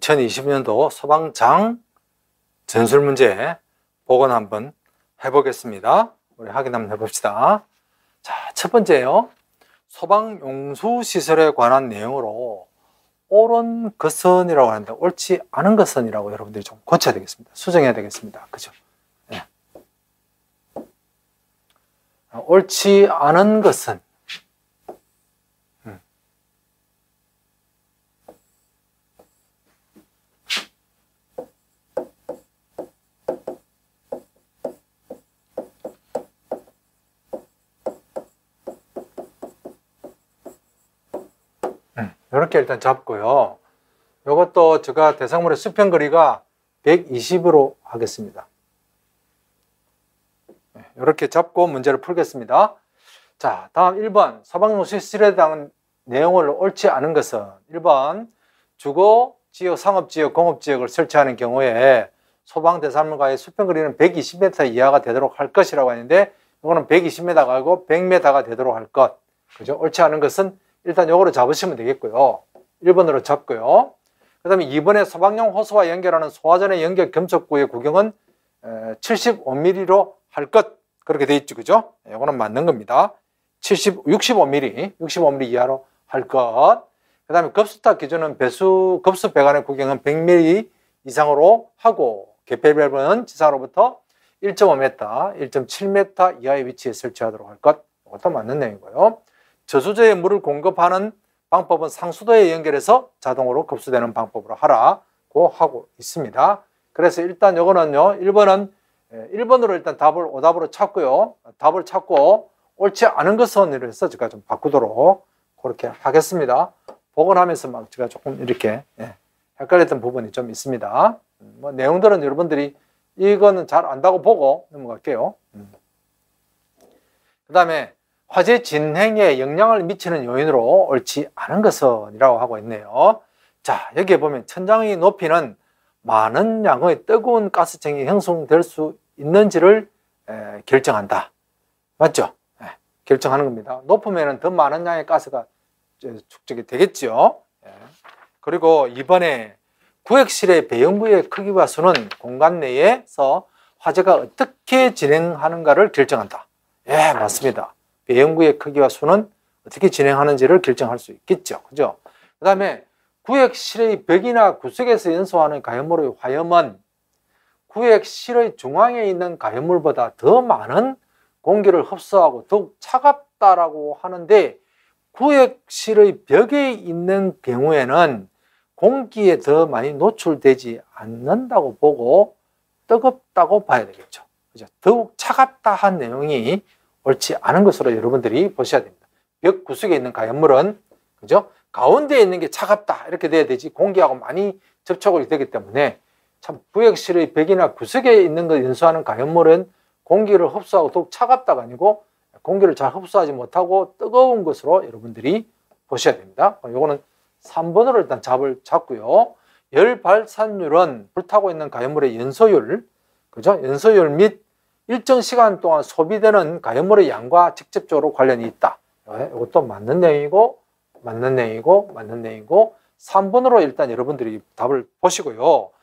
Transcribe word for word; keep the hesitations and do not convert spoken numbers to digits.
이천이십 년도 소방장 전술문제 복원 한번 해보겠습니다. 우리 확인 한번 해봅시다. 자, 첫 번째요. 소방용수시설에 관한 내용으로 옳은 것은이라고 하는데 옳지 않은 것은이라고 여러분들이 좀 고쳐야 되겠습니다. 수정해야 되겠습니다. 그죠? 네. 옳지 않은 것은 음. 음. 이렇게 일단 잡고요. 이것도 제가 대상물의 수평 거리가 백이십으로 하겠습니다. 이렇게 잡고 문제를 풀겠습니다. 자, 다음 일 번 소방용수시설에 대한 내용을 옳지 않은 것은 일 번 주거, 지역, 상업지역, 공업지역을 설치하는 경우에 소방 대상물과의 수평 거리는 백이십 미터 이하가 되도록 할 것이라고 하는데 이거는 백이십 미터가 아니고 백 미터가 되도록 할 것. 그죠? 옳지 않은 것은 일단 요거로 잡으시면 되겠고요. 일 번으로 잡고요. 그 다음에 이 번에 소방용 호스와 연결하는 소화전의 연결 금속구의 구경은 칠십오 밀리미터로 할 것. 그렇게 돼 있죠. 그죠? 이거는 맞는 겁니다. 칠십, 육십오 밀리미터, 육십오 밀리미터 이하로 할 것. 그 다음에 급수탑 기준은 배수, 급수 배관의 구경은 백 밀리미터 이상으로 하고, 개폐 밸브는 지상으로부터 일 점 오 미터, 일 점 칠 미터 이하의 위치에 설치하도록 할 것. 이것도 맞는 내용이고요. 저수지에 물을 공급하는 방법은 상수도에 연결해서 자동으로 급수되는 방법으로 하라고 하고 있습니다. 그래서 일단 이거는요, 일 번은 일 번으로 일단 답을 오답으로 찾고요. 답을 찾고 옳지 않은 것은 이래서 제가 좀 바꾸도록 그렇게 하겠습니다. 복원하면서 막 제가 조금 이렇게 예, 헷갈렸던 부분이 좀 있습니다. 뭐 내용들은 여러분들이 이거는 잘 안다고 보고 넘어갈게요. 음. 그 다음에 화재 진행에 영향을 미치는 요인으로 옳지 않은 것은 이라고 하고 있네요. 자, 여기에 보면 천장의 높이는 많은 양의 뜨거운 가스층이 형성될 수 있는지를 에, 결정한다. 맞죠? 에, 결정하는 겁니다. 높으면 더 많은 양의 가스가 축적이 되겠죠. 에. 그리고 이번에 구역실의 배영구의 크기와 수는 공간 내에서 화재가 어떻게 진행하는가를 결정한다. 예, 맞습니다. 배영구의 크기와 수는 어떻게 진행하는지를 결정할 수 있겠죠. 그죠? 그 다음에 구역실의 벽이나 구석에서 연소하는 가연물의 화염은 구역실의 중앙에 있는 가연물보다 더 많은 공기를 흡수하고 더욱 차갑다라고 하는데 구역실의 벽에 있는 경우에는 공기에 더 많이 노출되지 않는다고 보고 뜨겁다고 봐야 되겠죠. 그죠? 더욱 차갑다 한 내용이 옳지 않은 것으로 여러분들이 보셔야 됩니다. 벽 구석에 있는 가연물은 그죠? 가운데에 있는 게 차갑다 이렇게 돼야 되지 공기하고 많이 접촉이 되기 때문에 참 구역실의 벽이나 구석에 있는 걸 연소하는 가연물은 공기를 흡수하고 더욱 차갑다가 아니고 공기를 잘 흡수하지 못하고 뜨거운 것으로 여러분들이 보셔야 됩니다. 이거는 삼 번으로 일단 잡을 잡고요. 열 발산율은 불타고 있는 가연물의 연소율, 그죠? 연소율 및 일정 시간 동안 소비되는 가연물의 양과 직접적으로 관련이 있다. 이것도 맞는 내용이고 맞는 내용이고 맞는 내용이고 삼 번으로 일단 여러분들이 답을 보시고요.